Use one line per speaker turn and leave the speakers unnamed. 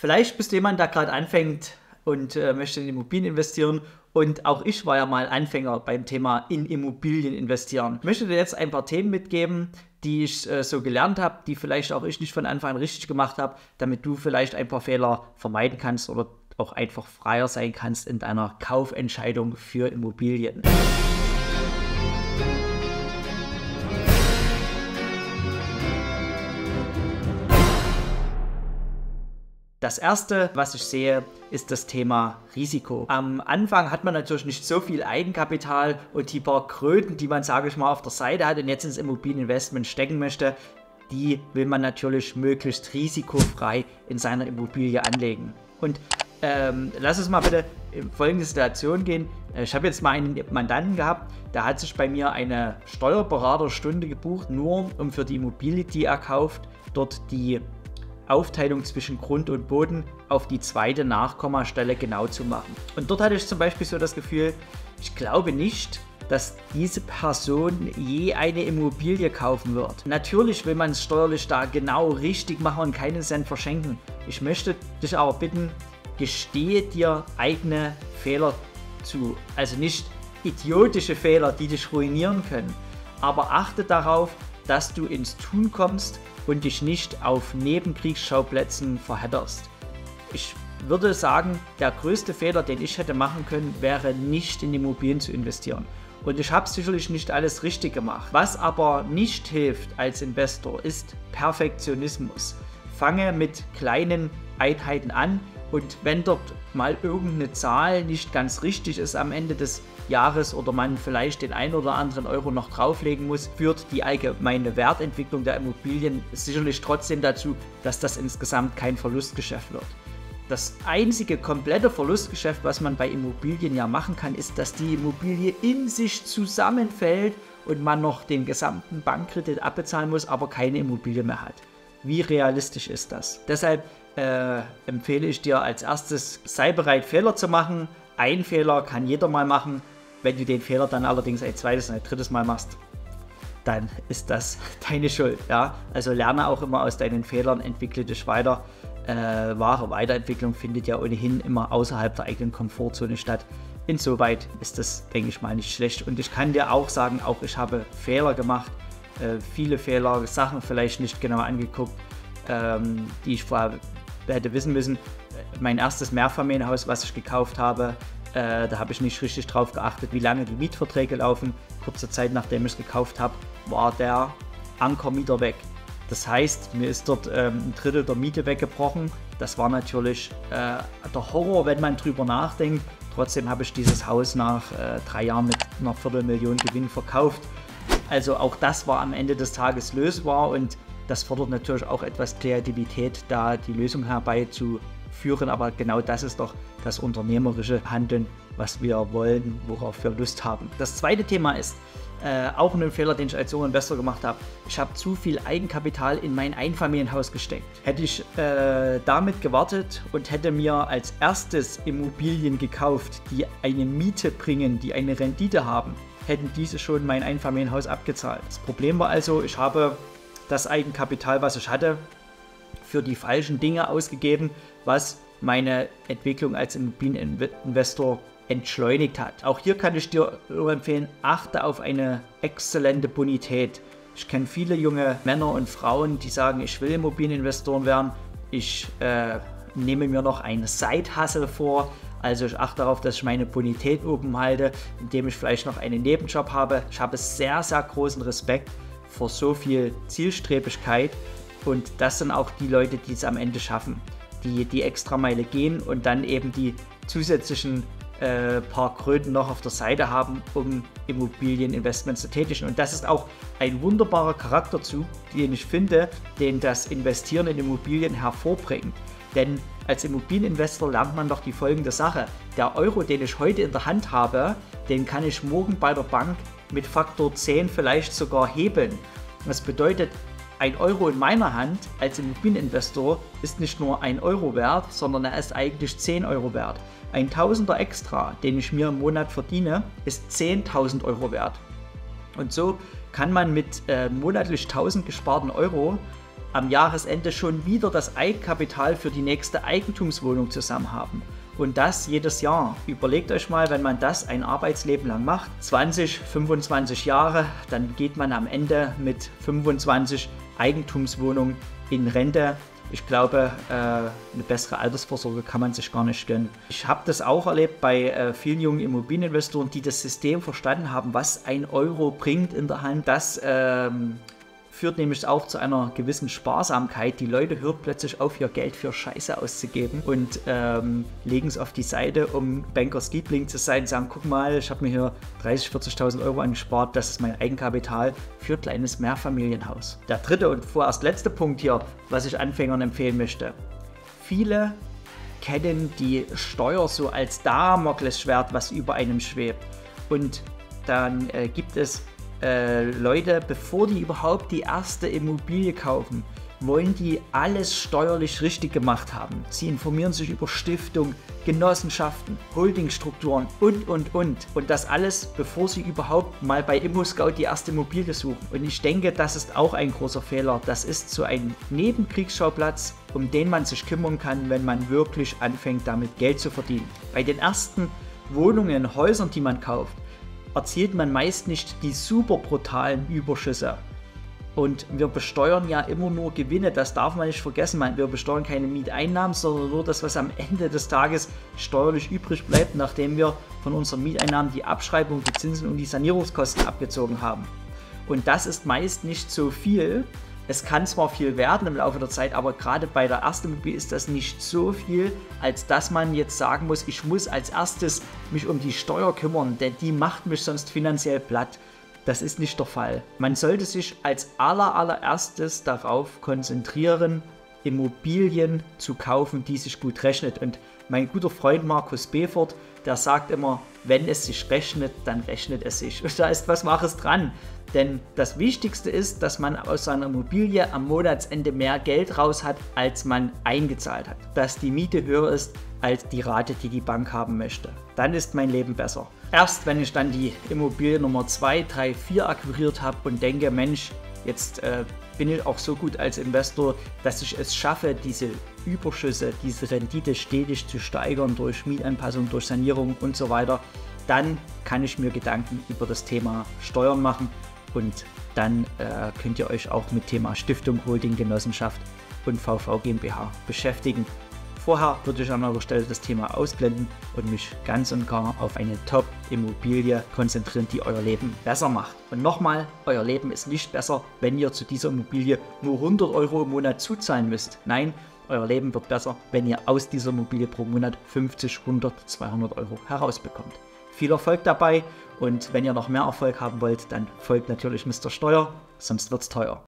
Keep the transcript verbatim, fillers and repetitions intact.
Vielleicht bist du jemand, der gerade anfängt und äh, möchte in Immobilien investieren. Und auch ich war ja mal Anfänger beim Thema in Immobilien investieren. Ich möchte dir jetzt ein paar Themen mitgeben, die ich äh, so gelernt habe, die vielleicht auch ich nicht von Anfang an richtig gemacht habe, damit du vielleicht ein paar Fehler vermeiden kannst oder auch einfach freier sein kannst in deiner Kaufentscheidung für Immobilien. Das erste, was ich sehe, ist das Thema Risiko. Am Anfang hat man natürlich nicht so viel Eigenkapital und die paar Kröten, die man, sage ich mal, auf der Seite hat und jetzt ins Immobilieninvestment stecken möchte, die will man natürlich möglichst risikofrei in seiner Immobilie anlegen. Und ähm, lass uns mal bitte in folgende Situation gehen. Ich habe jetzt mal einen Mandanten gehabt, der hat sich bei mir eine Steuerberaterstunde gebucht, nur um für die Immobilie, die er kauft, dort die Aufteilung zwischen Grund und Boden auf die zweite Nachkommastelle genau zu machen. Und dort hatte ich zum Beispiel so das Gefühl, ich glaube nicht, dass diese Person je eine Immobilie kaufen wird. Natürlich will man es steuerlich da genau richtig machen und keinen Cent verschenken. Ich möchte dich aber bitten, gestehe dir eigene Fehler zu. Also nicht idiotische Fehler, die dich ruinieren können. Aber achte darauf, dass du ins Tun kommst und dich nicht auf Nebenkriegsschauplätzen verhedderst. Ich würde sagen, der größte Fehler, den ich hätte machen können, wäre nicht in Immobilien zu investieren. Und ich habe sicherlich nicht alles richtig gemacht. Was aber nicht hilft als Investor, ist Perfektionismus. Fange mit kleinen Einheiten an und wenn dort mal irgendeine Zahl nicht ganz richtig ist am Ende des Jahres oder man vielleicht den ein oder anderen Euro noch drauflegen muss, führt die allgemeine Wertentwicklung der Immobilien sicherlich trotzdem dazu, dass das insgesamt kein Verlustgeschäft wird. Das einzige komplette Verlustgeschäft, was man bei Immobilien ja machen kann, ist, dass die Immobilie in sich zusammenfällt und man noch den gesamten Bankkredit abbezahlen muss, aber keine Immobilie mehr hat. Wie realistisch ist das? Deshalb äh, empfehle ich dir als erstes, sei bereit, Fehler zu machen. Ein Fehler kann jeder mal machen. Wenn du den Fehler dann allerdings ein zweites und ein drittes Mal machst, dann ist das deine Schuld. Ja? Also lerne auch immer aus deinen Fehlern, entwickle dich weiter. Äh, wahre Weiterentwicklung findet ja ohnehin immer außerhalb der eigenen Komfortzone statt. Insoweit ist das, denke ich mal, nicht schlecht. Und ich kann dir auch sagen, auch ich habe Fehler gemacht. Äh, viele Fehler, Sachen vielleicht nicht genau angeguckt, ähm, die ich vorher hätte wissen müssen. Mein erstes Mehrfamilienhaus, was ich gekauft habe, äh, da habe ich nicht richtig drauf geachtet, wie lange die Mietverträge laufen. Kurze Zeit nachdem ich es gekauft habe, war der Ankermieter weg. Das heißt, mir ist dort ähm, ein Drittel der Miete weggebrochen. Das war natürlich äh, der Horror, wenn man drüber nachdenkt. Trotzdem habe ich dieses Haus nach äh, drei Jahren mit einer Viertelmillion Gewinn verkauft. Also auch das war am Ende des Tages lösbar und das fordert natürlich auch etwas Kreativität, da die Lösung herbeizuführen. Aber genau das ist doch das unternehmerische Handeln, was wir wollen, worauf wir Lust haben. Das zweite Thema ist äh, auch ein Fehler, den ich als junger Investor gemacht habe. Ich habe zu viel Eigenkapital in mein Einfamilienhaus gesteckt. Hätte ich äh, damit gewartet und hätte mir als erstes Immobilien gekauft, die eine Miete bringen, die eine Rendite haben, hätten diese schon mein Einfamilienhaus abgezahlt. Das Problem war also, ich habe das Eigenkapital, was ich hatte, für die falschen Dinge ausgegeben, was meine Entwicklung als Immobilieninvestor entschleunigt hat. Auch hier kann ich dir empfehlen, achte auf eine exzellente Bonität. Ich kenne viele junge Männer und Frauen, die sagen, ich will Immobilieninvestoren werden. Ich äh, nehme mir noch einen Side-Hustle vor. Also ich achte darauf, dass ich meine Bonität oben halte, indem ich vielleicht noch einen Nebenjob habe. Ich habe sehr, sehr großen Respekt vor so viel Zielstrebigkeit und das sind auch die Leute, die es am Ende schaffen, die die Extrameile gehen und dann eben die zusätzlichen äh, paar Kröten noch auf der Seite haben, um Immobilieninvestments zu tätigen. Und das ist auch ein wunderbarer Charakterzug, den ich finde, den das Investieren in Immobilien hervorbringt. Denn als Immobilieninvestor lernt man doch die folgende Sache. Der Euro, den ich heute in der Hand habe, den kann ich morgen bei der Bank mit Faktor zehn vielleicht sogar hebeln. Das bedeutet, ein Euro in meiner Hand als Immobilieninvestor ist nicht nur ein Euro wert, sondern er ist eigentlich zehn Euro wert. Ein Tausender extra, den ich mir im Monat verdiene, ist zehntausend Euro wert. Und so kann man mit äh, monatlich tausend gesparten Euro am Jahresende schon wieder das Eigenkapital für die nächste Eigentumswohnung zusammen haben. Und das jedes Jahr. Überlegt euch mal, wenn man das ein Arbeitsleben lang macht, zwanzig, fünfundzwanzig Jahre, dann geht man am Ende mit fünfundzwanzig Eigentumswohnungen in Rente. Ich glaube, äh, eine bessere Altersvorsorge kann man sich gar nicht gönnen. Ich habe das auch erlebt bei äh, vielen jungen Immobilieninvestoren, die das System verstanden haben, was ein Euro bringt in der Hand. Das ähm, führt nämlich auch zu einer gewissen Sparsamkeit. Die Leute hören plötzlich auf, ihr Geld für Scheiße auszugeben und ähm, legen es auf die Seite, um Bankers Liebling zu sein, sagen, guck mal, ich habe mir hier dreißigtausend, vierzigtausend Euro angespart, das ist mein Eigenkapital für ein kleines Mehrfamilienhaus. Der dritte und vorerst letzte Punkt hier, was ich Anfängern empfehlen möchte. Viele kennen die Steuer so als Damoklesschwert, was über einem schwebt. Und dann äh, gibt es Äh, Leute, bevor die überhaupt die erste Immobilie kaufen, wollen die alles steuerlich richtig gemacht haben. Sie informieren sich über Stiftung, Genossenschaften, Holdingstrukturen und, und, und. Und das alles, bevor sie überhaupt mal bei ImmoScout die erste Immobilie suchen. Und ich denke, das ist auch ein großer Fehler. Das ist so ein Nebenkriegsschauplatz, um den man sich kümmern kann, wenn man wirklich anfängt, damit Geld zu verdienen. Bei den ersten Wohnungen, Häusern, die man kauft, erzielt man meist nicht die super brutalen Überschüsse. Und wir besteuern ja immer nur Gewinne, das darf man nicht vergessen. Wir besteuern keine Mieteinnahmen, sondern nur das, was am Ende des Tages steuerlich übrig bleibt, nachdem wir von unseren Mieteinnahmen die Abschreibung, die Zinsen und die Sanierungskosten abgezogen haben. Und das ist meist nicht so viel. Es kann zwar viel werden im Laufe der Zeit, aber gerade bei der ersten Immobilie ist das nicht so viel, als dass man jetzt sagen muss, ich muss als erstes mich um die Steuer kümmern, denn die macht mich sonst finanziell platt. Das ist nicht der Fall. Man sollte sich als aller, allererstes darauf konzentrieren, Immobilien zu kaufen, die sich gut rechnet. Und mein guter Freund Markus Befort, der sagt immer, wenn es sich rechnet, dann rechnet es sich. Und da ist was Wahres dran. Denn das Wichtigste ist, dass man aus seiner Immobilie am Monatsende mehr Geld raus hat, als man eingezahlt hat. Dass die Miete höher ist als die Rate, die die Bank haben möchte. Dann ist mein Leben besser. Erst wenn ich dann die Immobilie Nummer zwei, drei, vier akquiriert habe und denke, Mensch, jetzt äh, bin ich auch so gut als Investor, dass ich es schaffe, diese Überschüsse, diese Rendite stetig zu steigern durch Mietanpassung, durch Sanierung und so weiter, dann kann ich mir Gedanken über das Thema Steuern machen und dann äh, könnt ihr euch auch mit Thema Stiftung, Holding, Genossenschaft und V V GmbH beschäftigen. Vorher würde ich an eurer Stelle das Thema ausblenden und mich ganz und gar auf eine Top-Immobilie konzentrieren, die euer Leben besser macht. Und nochmal, euer Leben ist nicht besser, wenn ihr zu dieser Immobilie nur hundert Euro im Monat zuzahlen müsst. Nein, euer Leben wird besser, wenn ihr aus dieser Immobilie pro Monat fünfzig, hundert, zweihundert Euro herausbekommt. Viel Erfolg dabei und wenn ihr noch mehr Erfolg haben wollt, dann folgt natürlich Mister Steuer, sonst wird's teuer.